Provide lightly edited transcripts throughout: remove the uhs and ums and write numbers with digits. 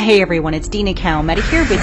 Hey everyone, it's Dina Calmetta here with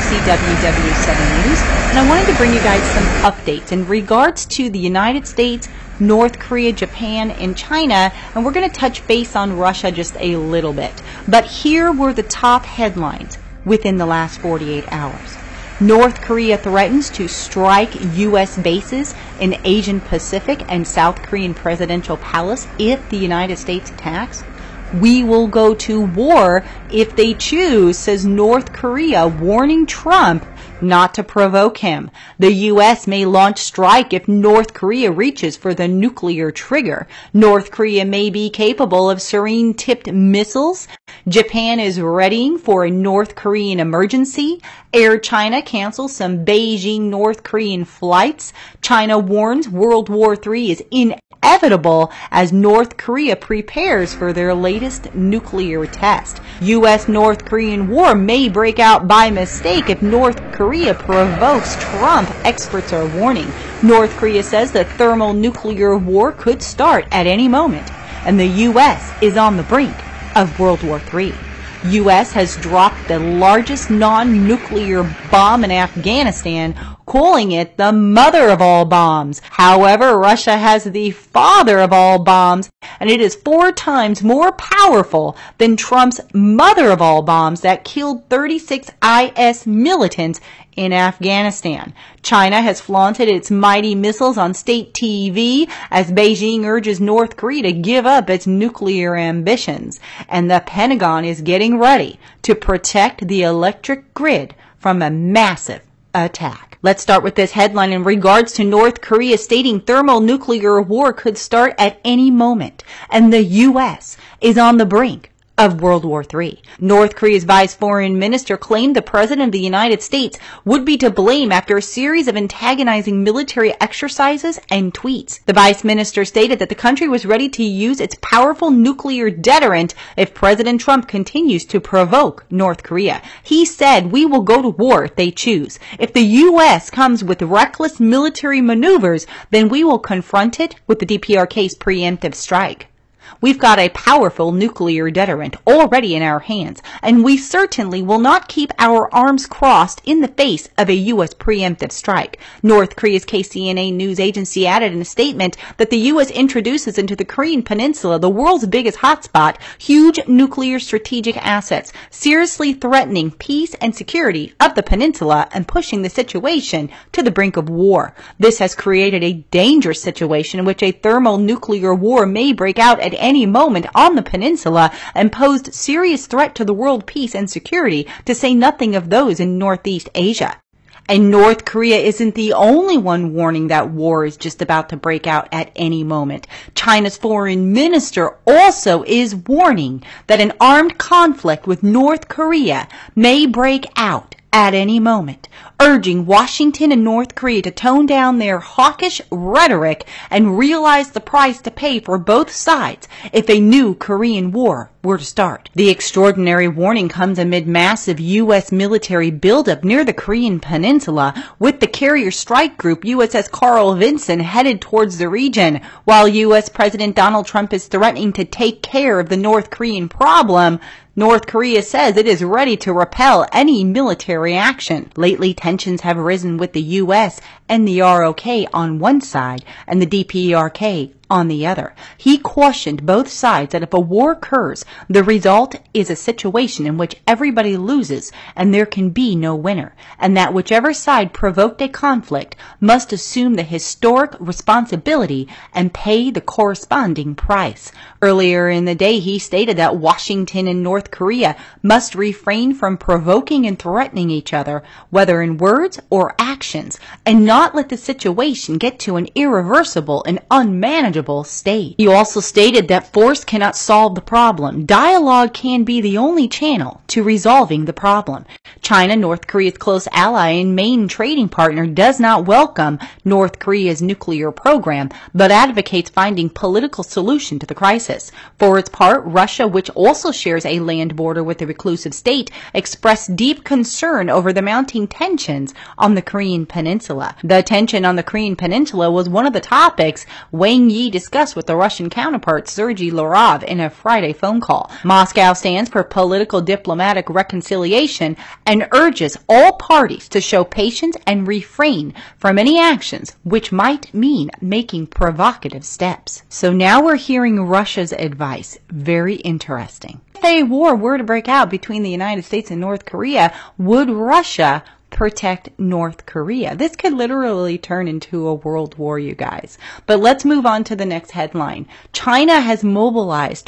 CWW7 News, and I wanted to bring you guys some updates in regards to the United States, North Korea, Japan, and China, and we're going to touch base on Russia just a little bit. But here were the top headlines within the last 48 hours. North Korea threatens to strike U.S. bases in Asian Pacific and South Korean presidential palace if the United States attacks. We will go to war if they choose, says North Korea, warning Trump not to provoke him. The U.S. may launch strike if North Korea reaches for the nuclear trigger. North Korea may be capable of Syrian-tipped missiles. Japan is readying for a North Korean emergency. Air China cancels some Beijing North Korean flights. China warns World War III is inevitable as North Korea prepares for their latest nuclear test. U.S.-North Korean war may break out by mistake if North Korea provokes Trump, experts are warning. North Korea says the thermonuclear war could start at any moment, and the U.S. is on the brink of World War III. U.S. has dropped the largest non-nuclear bomb in Afghanistan, calling it the mother of all bombs. However, Russia has the father of all bombs, and it is 4 times more powerful than Trump's mother of all bombs that killed 36 IS militants in Afghanistan. China has flaunted its mighty missiles on state TV as Beijing urges North Korea to give up its nuclear ambitions. And the Pentagon is getting ready to protect the electric grid from a massive attack. Let's start with this headline in regards to North Korea stating thermonuclear war could start at any moment, and the U.S. is on the brink of World War III. North Korea's vice foreign minister claimed the president of the United States would be to blame after a series of antagonizing military exercises and tweets. The vice minister stated that the country was ready to use its powerful nuclear deterrent if President Trump continues to provoke North Korea. He said, "We will go to war if they choose. If the U.S. comes with reckless military maneuvers, then we will confront it with the DPRK's preemptive strike. We've got a powerful nuclear deterrent already in our hands, and we certainly will not keep our arms crossed in the face of a U.S. preemptive strike." North Korea's KCNA news agency added in a statement that the U.S. introduces into the Korean Peninsula, the world's biggest hotspot, huge nuclear strategic assets, seriously threatening peace and security of the peninsula and pushing the situation to the brink of war. This has created a dangerous situation in which a thermonuclear war may break out at any moment on the peninsula and posed serious threat to the world peace and security, to say nothing of those in Northeast Asia. And North Korea isn't the only one warning that war is just about to break out at any moment. China's foreign minister also is warning that an armed conflict with North Korea may break out at any moment, urging Washington and North Korea to tone down their hawkish rhetoric and realize the price to pay for both sides if a new Korean war were to start. The extraordinary warning comes amid massive U.S. military buildup near the Korean Peninsula, with the carrier strike group USS Carl Vinson headed towards the region. While U.S. President Donald Trump is threatening to take care of the North Korean problem, North Korea says it is ready to repel any military action. Lately, tensions have risen with the U.S. and the ROK on one side and the DPRK on the other. He cautioned both sides that if a war occurs, the result is a situation in which everybody loses and there can be no winner, and that whichever side provoked a conflict must assume the historic responsibility and pay the corresponding price. Earlier in the day, he stated that Washington and North Korea must refrain from provoking and threatening each other, whether in words or actions, and not let the situation get to an irreversible and unmanageable state. He also stated that force cannot solve the problem. Dialogue can be the only channel to resolving the problem. China, North Korea's close ally and main trading partner, does not welcome North Korea's nuclear program, but advocates finding political solution to the crisis. For its part, Russia, which also shares a land border with the reclusive state, expressed deep concern over the mounting tensions on the Korean Peninsula. The tension on the Korean Peninsula was one of the topics Wang Yi discussed with the Russian counterpart Sergei Lavrov in a Friday phone call. Moscow stands for political diplomatic reconciliation and urges all parties to show patience and refrain from any actions which might mean making provocative steps. So now we're hearing Russia's advice. Very interesting. If a war were to break out between the United States and North Korea, would Russia protect North Korea? This could literally turn into a world war, you guys. But let's move on to the next headline. China has mobilized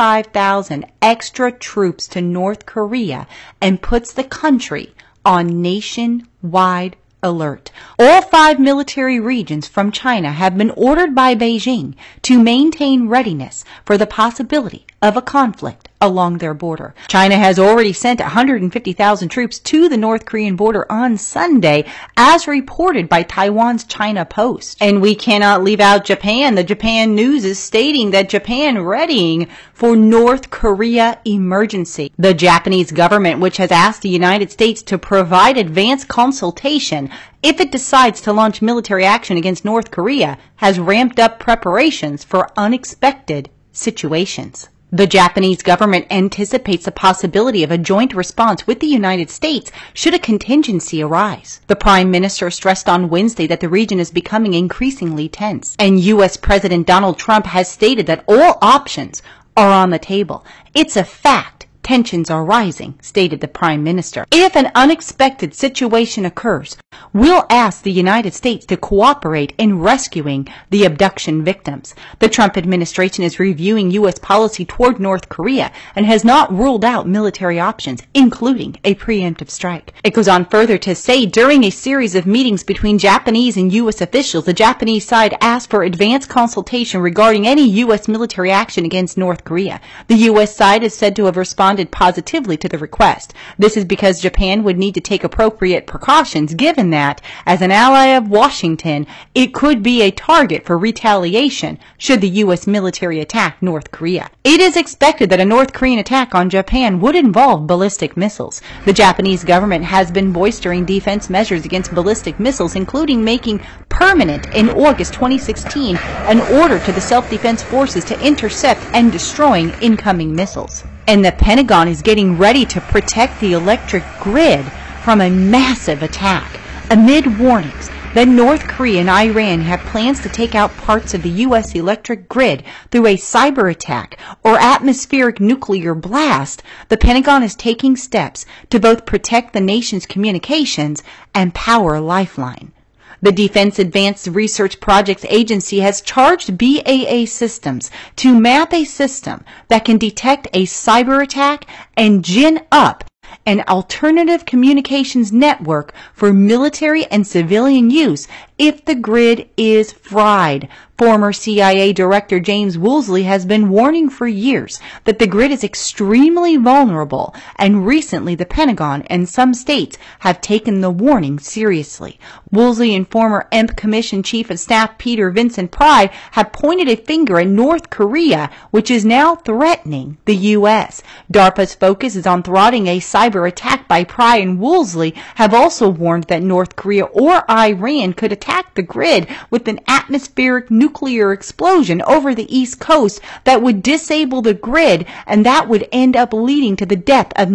25,000 extra troops to North Korea and puts the country on nationwide alert. All 5 military regions from China have been ordered by Beijing to maintain readiness for the possibility of a conflict along their border. China has already sent 150,000 troops to the North Korean border on Sunday, as reported by Taiwan's China Post. And we cannot leave out Japan. The Japan News is stating that Japan readying for North Korea emergency. The Japanese government, which has asked the United States to provide advanced consultation if it decides to launch military action against North Korea, has ramped up preparations for unexpected situations. The Japanese government anticipates the possibility of a joint response with the United States should a contingency arise. The Prime Minister stressed on Wednesday that the region is becoming increasingly tense, and U.S. President Donald Trump has stated that all options are on the table. It's a fact. Tensions are rising, stated the Prime Minister. If an unexpected situation occurs, we'll ask the United States to cooperate in rescuing the abduction victims. The Trump administration is reviewing U.S. policy toward North Korea and has not ruled out military options, including a preemptive strike. It goes on further to say during a series of meetings between Japanese and U.S. officials, the Japanese side asked for advanced consultation regarding any U.S. military action against North Korea. The U.S. side is said to have responded positively to the request. This is because Japan would need to take appropriate precautions, given that, as an ally of Washington, it could be a target for retaliation should the U.S. military attack North Korea. It is expected that a North Korean attack on Japan would involve ballistic missiles. The Japanese government has been bolstering defense measures against ballistic missiles, including making permanent in August 2016 an order to the self-defense forces to intercept and destroying incoming missiles. And the Pentagon is getting ready to protect the electric grid from a massive attack, amid warnings that North Korea and Iran have plans to take out parts of the U.S. electric grid through a cyber attack or atmospheric nuclear blast. The Pentagon is taking steps to both protect the nation's communications and power lifeline. The Defense Advanced Research Projects Agency has charged BAE Systems to map a system that can detect a cyber attack and gin up an alternative communications network for military and civilian use if the grid is fried. Former CIA Director James Woolsey has been warning for years that the grid is extremely vulnerable, and recently the Pentagon and some states have taken the warning seriously. Woolsey and former EMP Commission Chief of Staff Peter Vincent Pry have pointed a finger at North Korea, which is now threatening the U.S. DARPA's focus is on thwarting a cyber attack by Pry, and Woolsey have also warned that North Korea or Iran could attack the grid with an atmospheric nuclear explosion over the East Coast that would disable the grid, and that would end up leading to the death of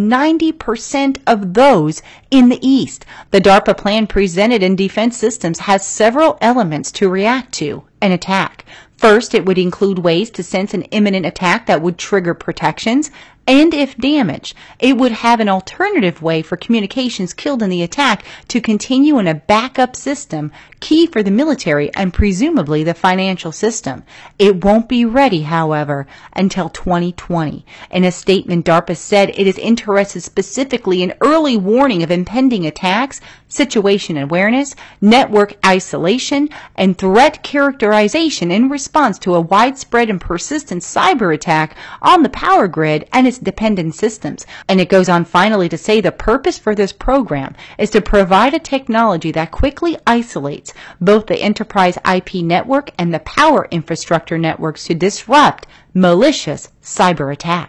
90% of those in the East. The DARPA plan presented in Defense Systems has several elements to react to an attack. First, it would include ways to sense an imminent attack that would trigger protections, and if damaged, it would have an alternative way for communications killed in the attack to continue in a backup system, key for the military and presumably the financial system. It won't be ready, however, until 2020. In a statement, DARPA said it is interested specifically in early warning of impending attacks, situation awareness, network isolation, and threat characterization in response to a widespread and persistent cyber attack on the power grid and its dependent systems. And it goes on finally to say the purpose for this program is to provide a technology that quickly isolates both the enterprise IP network and the power infrastructure networks to disrupt malicious cyber attacks.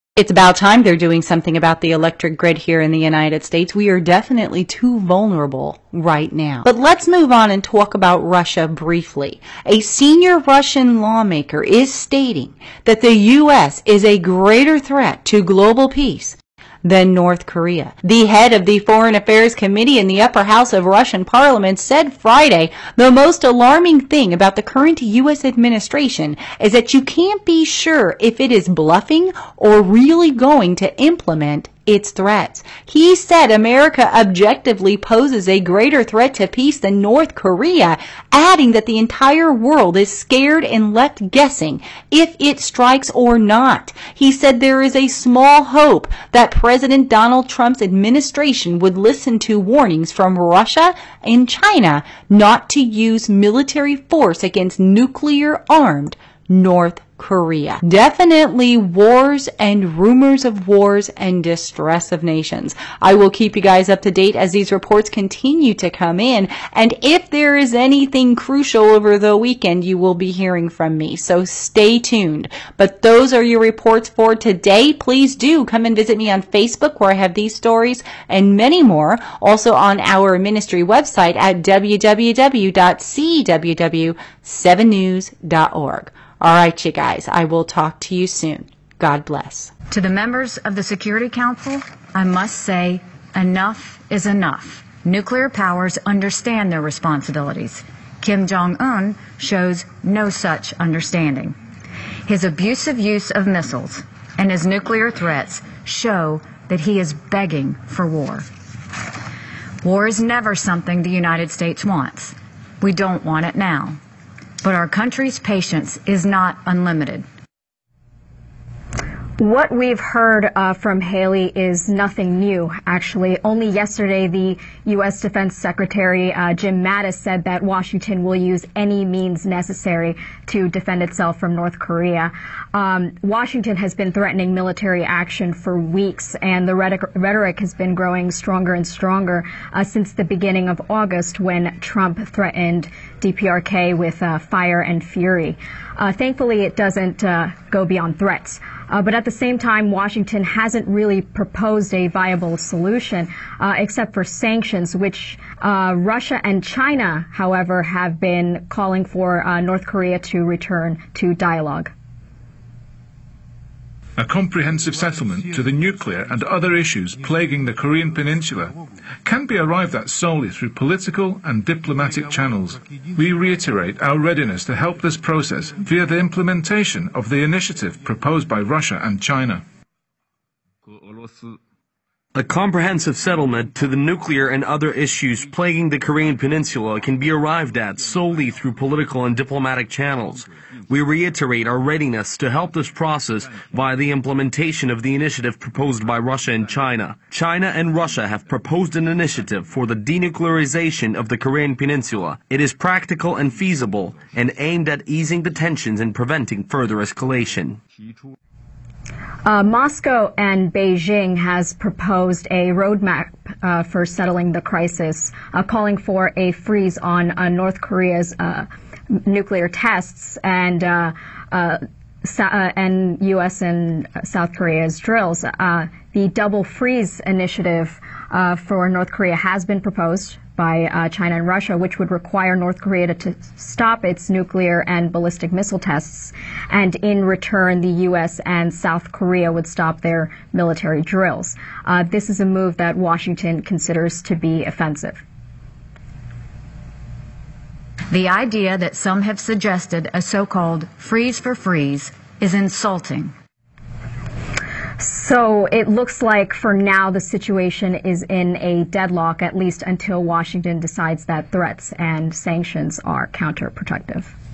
It's about time they're doing something about the electric grid here in the United States. We are definitely too vulnerable right now. But let's move on and talk about Russia briefly. A senior Russian lawmaker is stating that the U.S. is a greater threat to global peace than North Korea. The head of the Foreign Affairs Committee in the upper house of Russian parliament said Friday the most alarming thing about the current U.S. administration is that you can't be sure if it is bluffing or really going to implement its threats. He said America objectively poses a greater threat to peace than North Korea, adding that the entire world is scared and left guessing if it strikes or not. He said there is a small hope that President Donald Trump's administration would listen to warnings from Russia and China not to use military force against nuclear-armed North Korea. Definitely wars and rumors of wars and distress of nations. I will keep you guys up to date as these reports continue to come in, and if there is anything crucial over the weekend, you will be hearing from me, so stay tuned. But those are your reports for today. Please do come and visit me on Facebook, where I have these stories and many more, also on our ministry website at www.cww7news.org. All right, you guys, I will talk to you soon. God bless. To the members of the Security Council, I must say, enough is enough. Nuclear powers understand their responsibilities. Kim Jong-un shows no such understanding. His abusive use of missiles and his nuclear threats show that he is begging for war. War is never something the United States wants. We don't want it now. But our country's patience is not unlimited. What we've heard from Haley is nothing new, actually. Only yesterday, the U.S. Defense Secretary Jim Mattis said that Washington will use any means necessary to defend itself from North Korea. Washington has been threatening military action for weeks, and the rhetoric has been growing stronger and stronger since the beginning of August, when Trump threatened DPRK with fire and fury. Thankfully, it doesn't go beyond threats. But at the same time, Washington hasn't really proposed a viable solution, except for sanctions, which Russia and China, however, have been calling for North Korea to return to dialogue. A comprehensive settlement to the nuclear and other issues plaguing the Korean Peninsula can be arrived at solely through political and diplomatic channels. We reiterate our readiness to help this process via the implementation of the initiative proposed by Russia and China. A comprehensive settlement to the nuclear and other issues plaguing the Korean Peninsula can be arrived at solely through political and diplomatic channels. We reiterate our readiness to help this process via the implementation of the initiative proposed by Russia and China. China and Russia have proposed an initiative for the denuclearization of the Korean Peninsula. It is practical and feasible and aimed at easing the tensions and preventing further escalation. Moscow and Beijing has proposed a roadmap for settling the crisis, calling for a freeze on North Korea's nuclear tests and U.S. and South Korea's drills. The double freeze initiative for North Korea has been proposed by China and Russia, which would require North Korea to stop its nuclear and ballistic missile tests, and in return, the U.S. and South Korea would stop their military drills. This is a move that Washington considers to be offensive. The idea that some have suggested a so-called freeze for freeze is insulting. So it looks like for now the situation is in a deadlock, at least until Washington decides that threats and sanctions are counterproductive.